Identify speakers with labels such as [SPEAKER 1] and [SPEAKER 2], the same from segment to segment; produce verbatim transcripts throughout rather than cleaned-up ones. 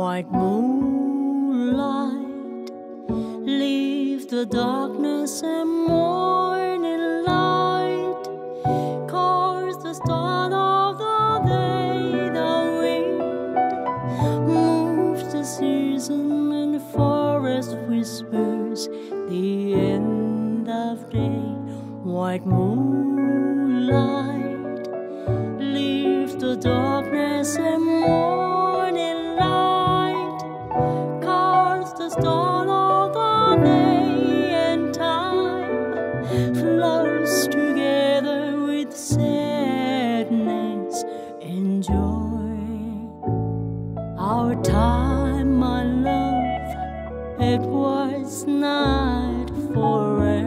[SPEAKER 1] white moonlight, leave the darkness and morning light, 'cause the start of the day, the wind moves the season and the forest whispers the end of day. White moonlight, leave the darkness and morning light, 'cause the start of the day and time flows together with sadness and joy. Our time, my love, it was not forever.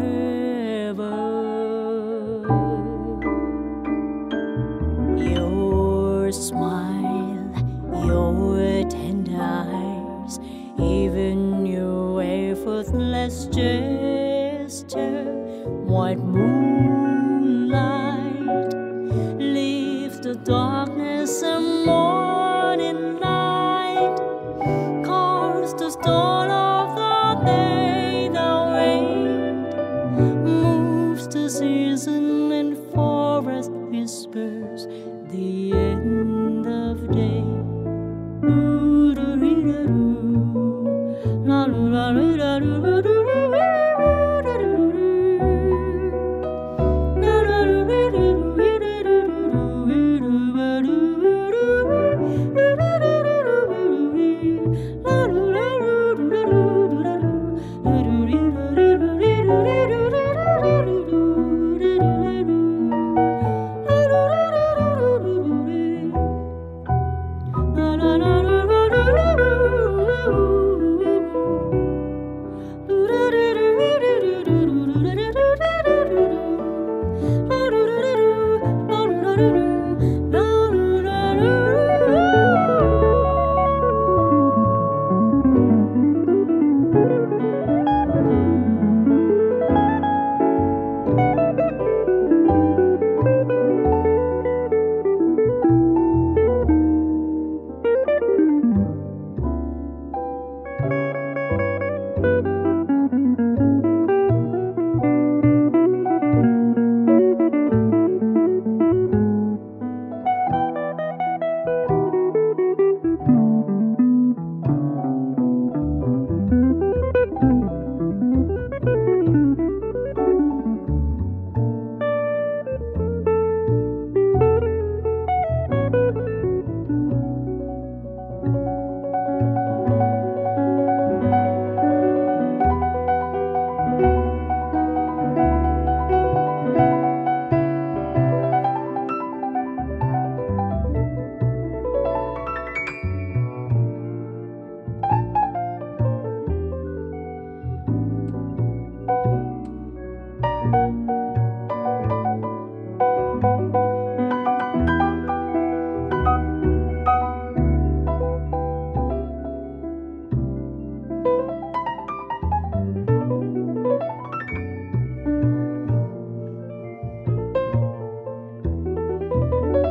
[SPEAKER 1] Your smile, your tender eyes, even your effortless gesture. White moonlight, leave the darkness and morning light, 'cause the start of the day, the wind moves the season and forest whispers the end of day.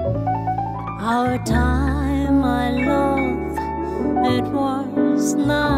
[SPEAKER 1] Our time, my love, it was not